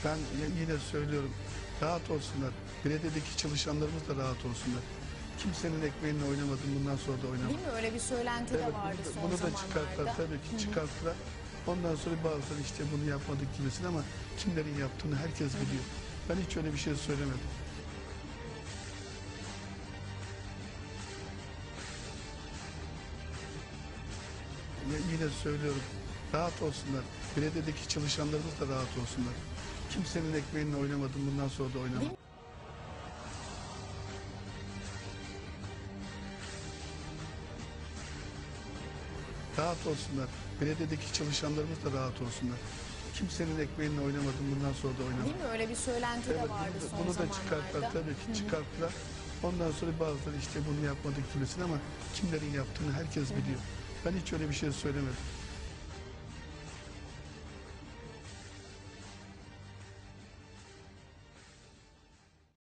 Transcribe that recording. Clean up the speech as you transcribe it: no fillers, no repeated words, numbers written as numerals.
Ben yine söylüyorum, rahat olsunlar. Belediyedeki çalışanlarımız da rahat olsunlar. Kimsenin ekmeğinle oynamadım, bundan sonra da oynamam. Değil mi? Öyle bir söylenti de vardı son bunu da zamanlarda. çıkarttılar, tabii ki çıkarttılar. Ondan sonra bazıları işte bunu yapmadık gibisin ama kimlerin yaptığını herkes biliyor. Ben hiç öyle bir şey söylemedim. Yine söylüyorum, rahat olsunlar. Belediyedeki çalışanlarımız da rahat olsunlar. Kimsenin ekmeğinle oynamadım, bundan sonra da oynamam. Rahat olsunlar. Belediyedeki çalışanlarımız da rahat olsunlar. Kimsenin ekmeğinle oynamadım, bundan sonra da oynamam. Değil mi? Öyle bir söylenti de vardı son bunu da zamanlarda. çıkarttılar, tabii ki çıkarttılar. Ondan sonra bazıları işte bunu yapmadık gibisin ama kimlerin yaptığını herkes biliyor. Ben hiç öyle bir şey söylemedim.